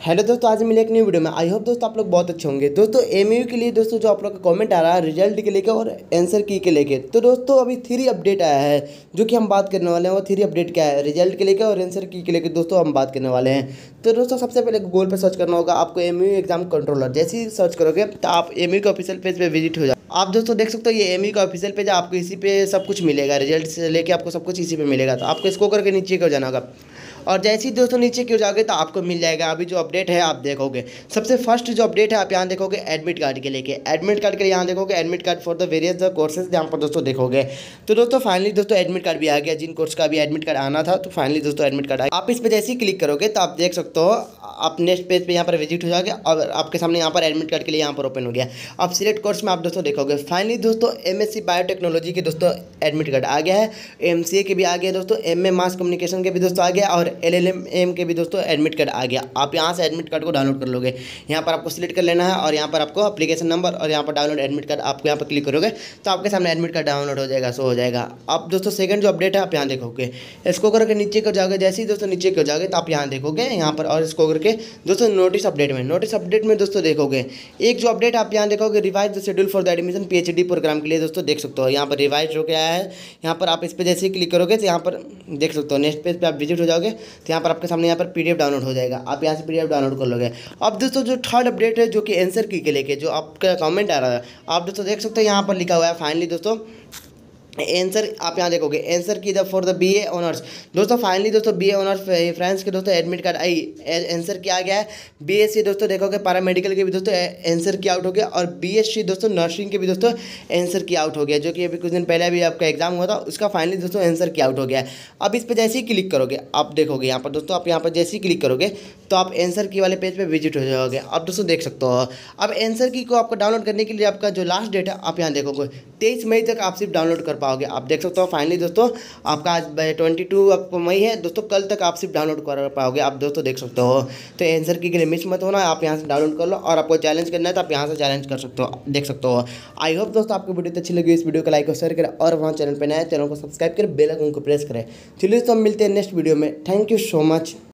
Hello दोस्तों, आज मिले एक न्यू वीडियो में। आई होप दोस्तों आप लोग बहुत अच्छे होंगे। दोस्तों एमयू के लिए दोस्तों जो आप लोग का कमेंट आ रहा है रिजल्ट के लेके और आंसर की के लेके, तो दोस्तों अभी 3 अपडेट आया है जो कि हम बात करने वाले हैं। वो 3 अपडेट क्या है, रिजल्ट के लेके और आंसर की के लेके दोस्तों हम बात करने वाले हैं। तो दोस्तों सबसे पहले गूगल पर सर्च करना होगा आपको एमयू एग्जाम कंट्रोलर। जैसे ही सर्च करोगे तो आप एमयू के ऑफिशियल पेज पे विजिट हो जाए। आप दोस्तों देख सकते हो ये एमयू का ऑफिशियल पेज है, आपको इसी पे सब कुछ मिलेगा, रिजल्ट से लेके आपको सब कुछ इसी पे मिलेगा। तो आपको इसको करके नीचे कर जाना होगा और जैसे ही दोस्तों नीचे क्यों जाओगे तो आपको मिल जाएगा अभी जो अपडेट है। आप देखोगे सबसे फर्स्ट जो अपडेट है आप यहाँ देखोगे एडमिट कार्ड के लेके, एडमिट कार्ड के लिए यहाँ देखोगे admit card for the various courses, यहाँ पर दोस्तों देखोगे। तो दोस्तों फाइनली दोस्तों एडमिट कार्ड भी आ गया, जिन कोर्स का भी एडमिट कार्ड आना था तो फाइनली दोस्तों एडमिट कार्ड आ गया। आप इस पर जैसे ही क्लिक करोगे तो आप देख सकते हो आप नेक्स्ट पेज पे यहाँ पर विजिट हो जाओगे और आपके सामने यहाँ पर एडमिट कार्ड के लिए यहाँ पर ओपन हो गया। अब सिलेक्ट कोर्स में आप दोस्तों देखोगे फाइनली दोस्तों एमएससी बायोटेक्नोलॉजी के दोस्तों एडमिट कार्ड आ गया है, एमसीए के भी आ गया दोस्तों, एमए मास कम्युनिकेशन के भी दोस्तों आ गया और एलएलएम के भी दोस्तों एडमिट कार्ड आ गया। आप यहाँ से एडमिट कार्ड को डाउनलोड कर लोगे। यहाँ पर आपको सिलेक्ट कर लेना है और यहाँ पर आपको एप्लीकेशन नंबर और यहाँ पर डाउनलोड एडमिट कार्ड आपको यहाँ पर क्लिक करोगे तो आपके सामने एडमिट कार्ड डाउनलोड हो जाएगा, शो हो जाएगा। अब दोस्तों सेकंड जो अपडेट है आप यहाँ देखोगे, इसको करके नीचे को जाओगे। जैसे ही दोस्तों नीचे को जाओगे तो आप यहाँ देखोगे यहाँ पर और इसको करके दोस्तों नोटिस अपडेट में दोस्तों देखोगे एक जो अपडेट आप यहाँ देखोगे revise the schedule for the admission PhD program के लिए दोस्तों देख सकते हो। यहाँ पर रिवाइज हो गया है, यहाँ पर आप इस पर जैसे ही क्लिक करोगे तो यहाँ पर देख सकते हो नेक्स्ट पेज पे आप विजिट हो जाओगे तो यहाँ पर आपके सामने यहाँ पर पीडीएफ डाउनलोड हो जाएगा। आप यहाँ से पीडीएफ डाउनलोड कर लोगे। अब दोस्तों जो थर्ड अपडेट है जो कि आंसर की के लेके जो आपका कमेंट आ रहा है आप दोस्तों देख सकते हो यहाँ पर लिखा हुआ है फाइनली दोस्तों आंसर। आप यहाँ देखोगे answer key for the BA honours. दोस्तों फाइनली दोस्तों बीए ऑनर्स फ्रांस के दोस्तों एडमिट कार्ड आई, आंसर किया गया है। बीएससी दोस्तों देखोगे पैरामेडिकल के भी दोस्तों आंसर की आउट हो गया और बीएससी दोस्तों नर्सिंग के भी दोस्तों आंसर की आउट हो गया, जो कि अभी कुछ दिन पहले अभी आपका एग्जाम हुआ था उसका फाइनली दोस्तों आंसर की आउट हो गया है। अब इस पर जैसे ही क्लिक करोगे आप देखोगे यहाँ पर दोस्तों आप यहाँ पर जैसे ही क्लिक करोगे तो आप आंसर की वाले पेज पर विजिट हो जाओगे। आप दोस्तों देख सकते हो अब आंसर की को आपको डाउनलोड करने के लिए आपका जो लास्ट डेट है आप यहाँ देखोगे 23 मई तक आप सिर्फ डाउनलोड कर पाओगे। आप देख सकते हो फाइनली दोस्तों आपका आज 22 आपको मई है दोस्तों, कल तक आप सिर्फ डाउनलोड कर पाओगे। आप दोस्तों देख सकते हो तो आंसर की के लिए मिस मत होना, आप यहाँ से डाउनलोड कर लो और आपको चैलेंज करना है तो आप यहाँ से चैलेंज कर सकते हो, देख सकते हो। आई होप दोस्तों आपको वीडियो अच्छी लगी, इस वीडियो को लाइक और शेयर करें और वहाँ चैनल पर नया चैनल को सब्सक्राइब करें, बेल आइकन को प्रेस करें। चलिए दोस्तों हम मिलते हैं नेक्स्ट वीडियो में। Thank you so much.